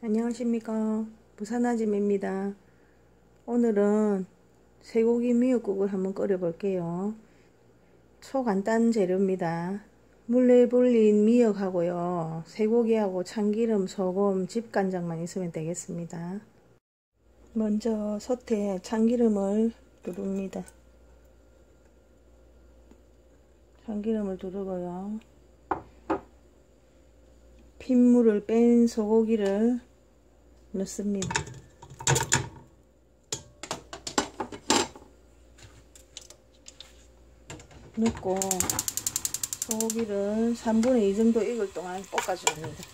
안녕하십니까, 부산아줌입니다. 오늘은 쇠고기 미역국을 한번 끓여 볼게요. 초간단 재료입니다. 물에 불린 미역하고요, 쇠고기하고 참기름, 소금, 집간장만 있으면 되겠습니다. 먼저 솥에 참기름을 두릅니다. 참기름을 두르고요, 핏물을 뺀 소고기를 넣습니다. 넣고 소고기를 3분의 2 정도 익을 동안 볶아줍니다.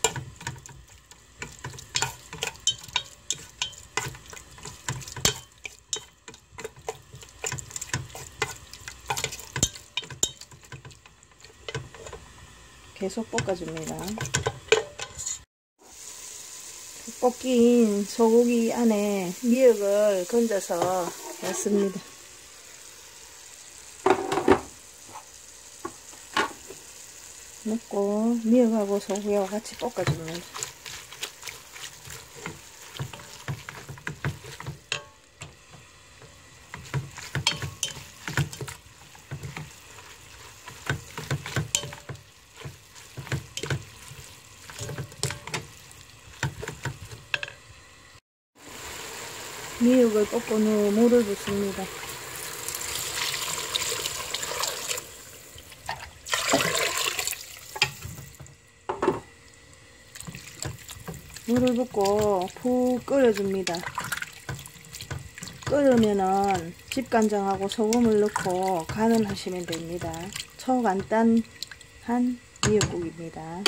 계속 볶아줍니다. 볶인 소고기 안에 미역을 건져서 넣습니다. 넣고 미역하고 소고기하고 같이 볶아줍니다. 미역을 볶은 후 물을 붓습니다. 물을 붓고 푹 끓여줍니다. 끓으면은 집간장하고 소금을 넣고 간을 하시면 됩니다. 초간단한 미역국입니다.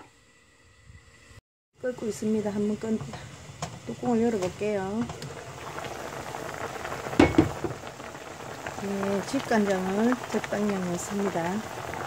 끓고 있습니다. 한번 뚜껑을 열어볼게요. 네, 집간장을 적당량 넣습니다.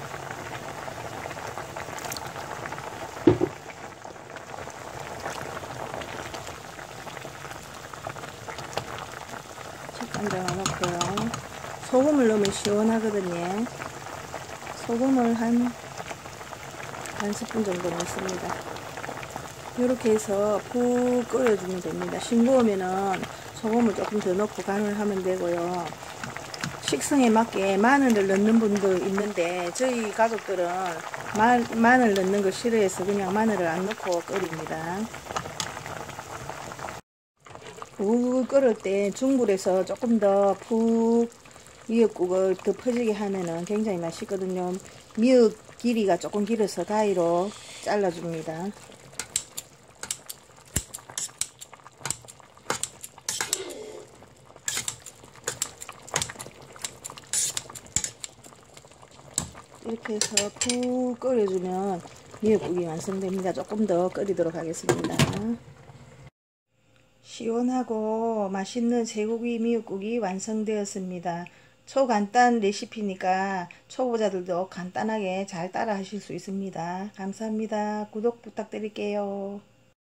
집간장을 넣고요. 소금을 넣으면 시원하거든요. 소금을 한 스푼 정도 넣습니다. 이렇게 해서 푹 끓여주면 됩니다. 싱거우면은 소금을 조금 더 넣고 간을 하면 되고요. 식성에 맞게 마늘을 넣는 분도 있는데 저희 가족들은 마늘 넣는 걸 싫어해서 그냥 마늘을 안 넣고 끓입니다. 푹 끓을 때 중불에서 조금 더 푹 미역국을 더 퍼지게 하면은 굉장히 맛있거든요. 미역 길이가 조금 길어서 가위로 잘라줍니다. 이렇게 해서 푹 끓여주면 미역국이 완성됩니다. 조금 더 끓이도록 하겠습니다. 시원하고 맛있는 쇠고기 미역국이 완성되었습니다. 초간단 레시피니까 초보자들도 간단하게 잘 따라 하실 수 있습니다. 감사합니다. 구독 부탁드릴게요.